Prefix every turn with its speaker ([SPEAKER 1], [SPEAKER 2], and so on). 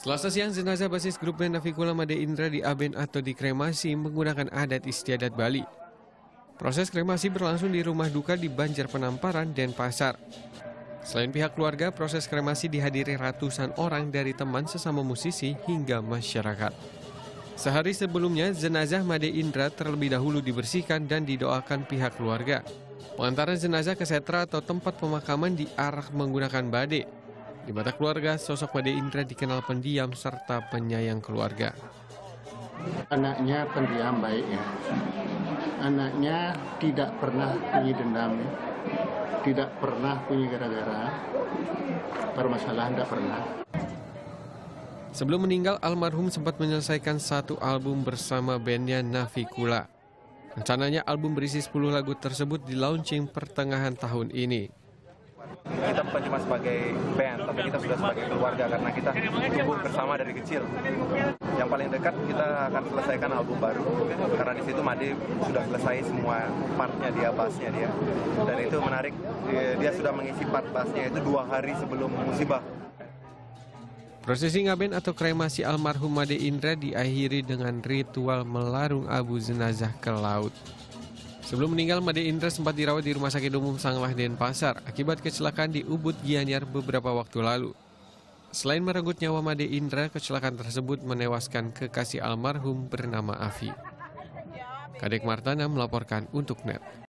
[SPEAKER 1] Selasa siang, jenazah basis grup band Navikula Made Indra diaben atau dikremasi menggunakan adat istiadat Bali. Proses kremasi berlangsung di rumah duka di Banjar Penamparan, Denpasar. Selain pihak keluarga, proses kremasi dihadiri ratusan orang dari teman sesama musisi hingga masyarakat. Sehari sebelumnya, jenazah Made Indra terlebih dahulu dibersihkan dan didoakan pihak keluarga. Pengantaran jenazah ke setra atau tempat pemakaman diarak menggunakan bade. Di mata keluarga, sosok Made Indra dikenal pendiam serta penyayang keluarga.
[SPEAKER 2] Anaknya pendiam baik ya. Anaknya tidak pernah punya dendam, tidak pernah punya gara-gara, permasalahan tidak pernah.
[SPEAKER 1] Sebelum meninggal, almarhum sempat menyelesaikan satu album bersama bandnya Navikula. Rencananya album berisi 10 lagu tersebut di-launching pertengahan tahun ini.
[SPEAKER 3] Kita bukan cuma sebagai band, tapi kita sudah sebagai keluarga karena kita tumbuh bersama dari kecil. Yang paling dekat kita akan selesaikan album baru karena di situ Made sudah selesai semua partnya dia, bassnya dia, dan itu menarik. Dia sudah mengisi part bassnya itu 2 hari sebelum musibah.
[SPEAKER 1] Prosesi ngaben atau kremasi almarhum Made Indra diakhiri dengan ritual melarung abu jenazah ke laut. Sebelum meninggal, Made Indra sempat dirawat di Rumah Sakit Umum Sanglah Denpasar akibat kecelakaan di Ubud, Gianyar beberapa waktu lalu. Selain merenggut nyawa Made Indra, kecelakaan tersebut menewaskan kekasih almarhum bernama Afi. Kadek Martana melaporkan untuk NET.